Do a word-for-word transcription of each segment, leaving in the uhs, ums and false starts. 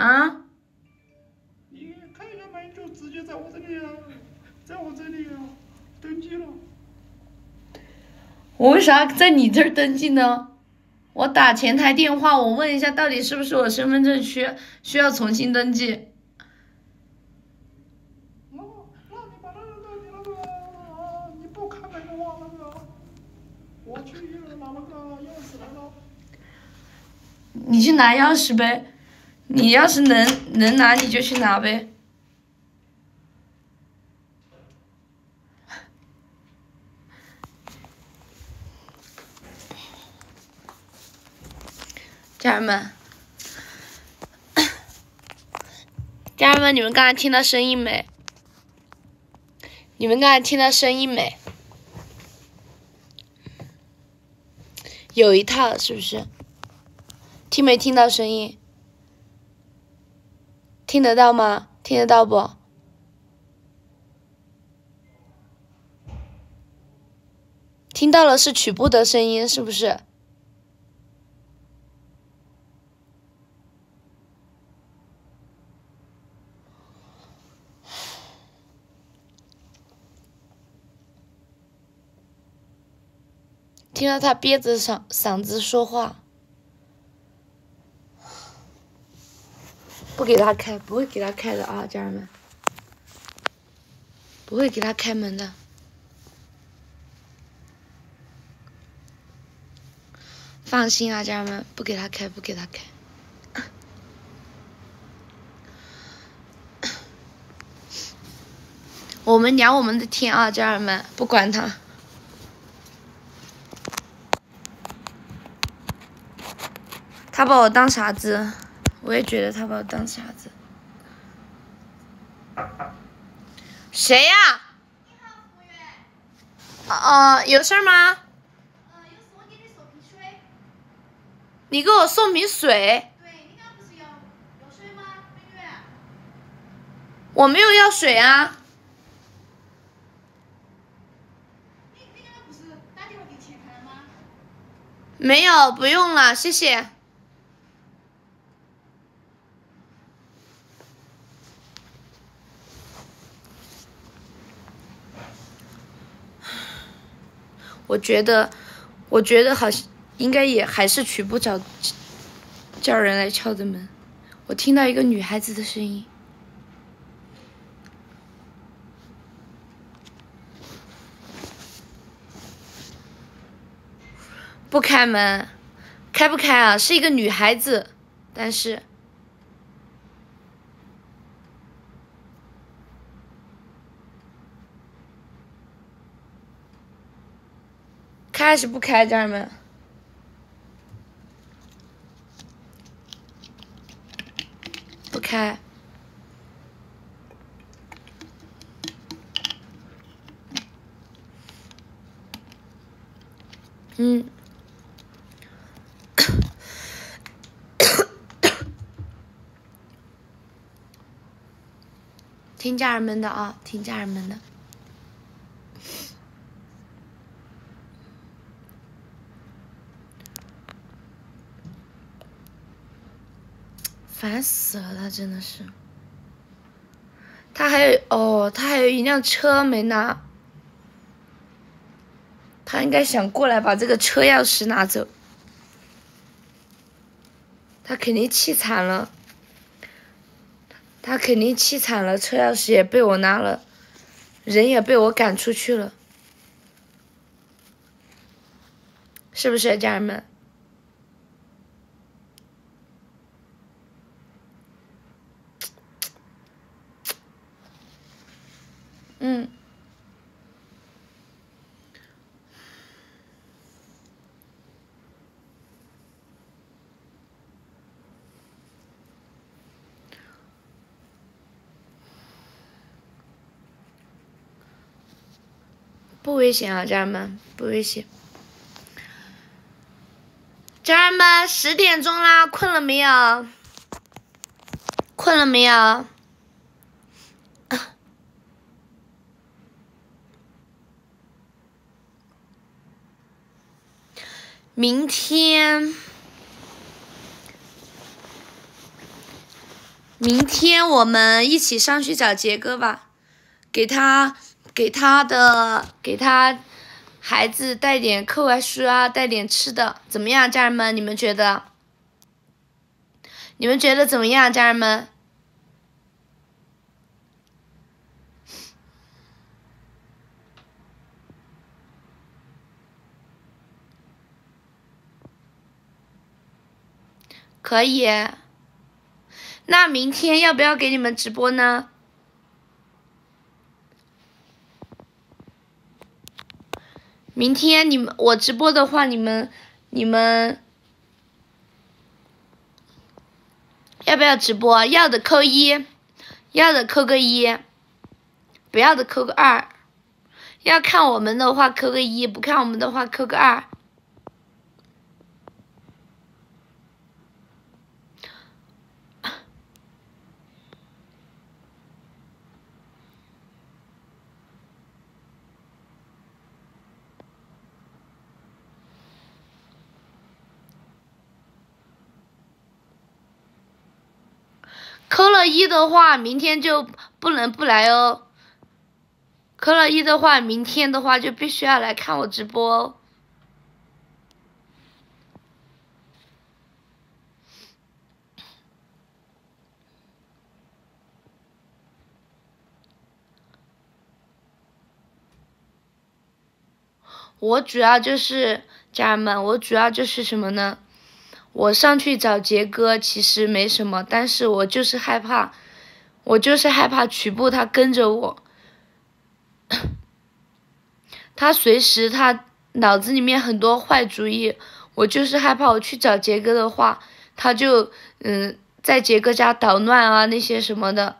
啊？ 你开一个门就直接在我这里啊，在我这里啊，登记了。 我为啥在你这儿登记呢？我打前台电话，我问一下到底是不是我身份证需需要重新登记。 那那你把那个你那个啊，你不开门的话，那个我去拿那个钥匙来了。 你去拿钥匙呗，你要是能能拿你就去拿呗。家人们，家人们，你们刚才听到声音没？你们刚才听到声音没？有一套是不是？听没听到声音？听得到吗？听得到不？听到了是曲布的声音，是不是？听到他憋着嗓嗓子说话，不给他开，不会给他开的啊，家人们，不会给他开门的。放心啊，家人们，不给他开，不给他开。我们聊我们的天啊，家人们，不管他。他把我当傻子，我也觉得他把我当傻子。谁呀、啊？ 你好，服务员。 哦、呃，有事吗？ 呃，有事我给你送瓶水。 你给我送瓶水。 对，你刚刚不是要要水吗，美女？ 我没有要水啊。 你你刚刚不是打电话给前台了吗？ 没有，不用了，谢谢。我觉得，我觉得好像应该也还是取不着，叫人来敲的门。我听到一个女孩子的声音。不开门，开不开啊？是一个女孩子，但是开还是不开，家人们？不开。嗯。听家人们的啊，听家人们的。烦死了，他真的是。他还有哦，他还有一辆车没拿。他应该想过来把这个车钥匙拿走。他肯定气惨了。他肯定气惨了，车钥匙也被我拿了，人也被我赶出去了，是不是，家人们？嗯。不危险啊，家人们，不危险。家人们，十点钟啦，困了没有？困了没有？明天， 明天我们一起上去找杰哥吧，给他给他的给他孩子带点课外书啊，带点吃的，怎么样，家人们？你们觉得？你们觉得怎么样，家人们？可以。那明天要不要给你们直播呢？明天你们我直播的话，你们你们要不要直播？要的扣一，要的扣个一，不要的扣个二。要看我们的话扣个一，不看我们的话扣个二。扣了一的话，明天就不能不来哦。扣了一的话，明天的话就必须要来看我直播哦。我主要就是家人们，我主要就是什么呢？我上去找杰哥其实没什么，但是我就是害怕，我就是害怕曲布他跟着我，他随时他脑子里面很多坏主意，我就是害怕我去找杰哥的话，他就嗯在杰哥家捣乱啊那些什么的。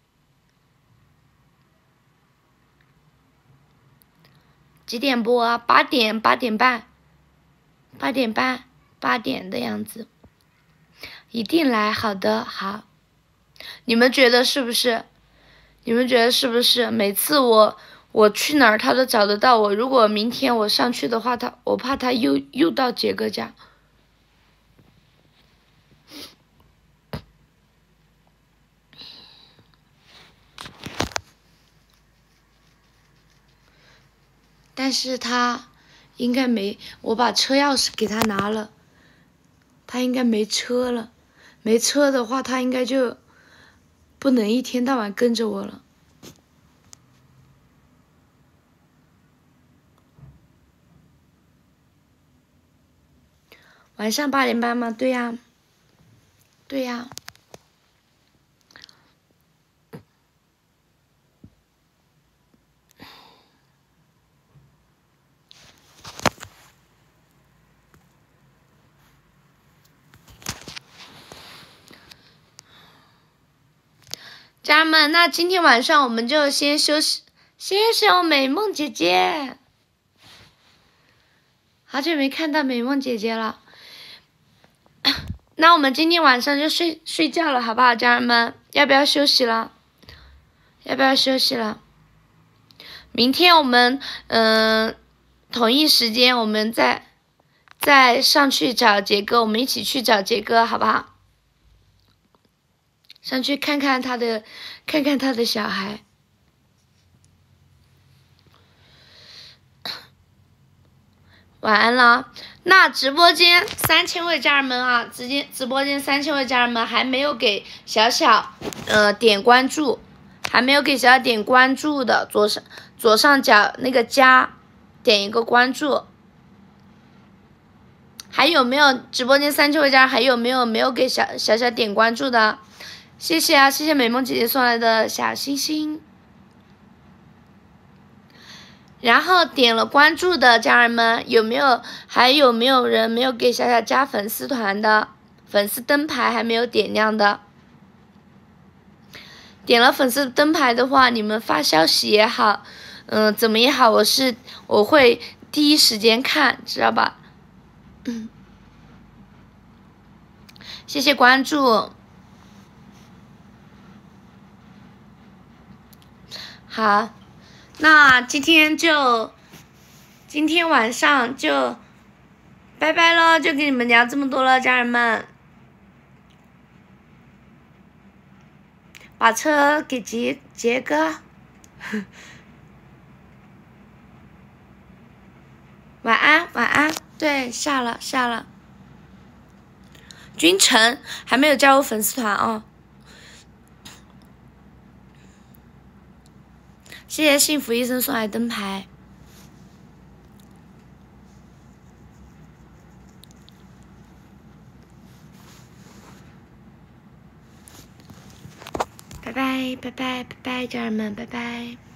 几点播啊？八点，八点半，八点半。八点的样子，一定来。好的，好。你们觉得是不是？你们觉得是不是？每次我我去哪儿，他都找得到我。如果明天我上去的话，他我怕他又又到杰哥家。但是他应该没，我把车钥匙给他拿了。他应该没车了，没车的话，他应该就不能一天到晚跟着我了。晚上八点半吗？对呀，对呀。家人们，那今天晚上我们就先休息。谢谢我美梦姐姐，好久没看到美梦姐姐了。那我们今天晚上就睡睡觉了，好不好，家人们？要不要休息了？要不要休息了？明天我们嗯、呃、同一时间我们再再上去找杰哥，我们一起去找杰哥，好不好？上去看看他的，看看他的小孩。晚安了。那直播间三千位家人们啊，直接直播间三千位家人们还没有给小小呃点关注，还没有给小小点关注的，左上左上角那个加，点一个关注。还有没有直播间三千位家人还有没有没有给小小小点关注的？谢谢啊，谢谢美梦姐姐送来的小星星。然后点了关注的家人们，有没有还有没有人没有给小小加粉丝团的？粉丝灯牌还没有点亮的？点了粉丝灯牌的话，你们发消息也好，嗯、呃，怎么也好，我是我会第一时间看，知道吧？嗯，谢谢关注。好，那今天就今天晚上就拜拜咯，就跟你们聊这么多了，家人们。 把车给杰杰哥。晚安，晚安。对，下了下了。君晨还没有加入粉丝团哦。谢谢幸福医生送来灯牌。拜拜拜拜拜拜，家人们，拜拜。